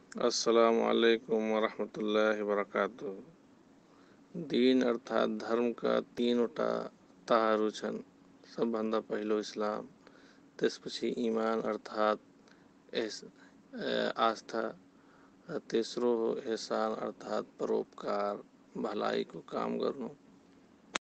अस्सलामुअलैकुम वरहमतुल्लाहि वबरकातुहू। दीन अर्थात धर्मका तीनवटा ताहाहरू छन्। सबभन्दा पहिलो इस्लाम, त्यसपछि इमान अर्थात आस्था, र तेस्रो हो एहसान अर्थात परोपकार, भलाइको काम गर्नु।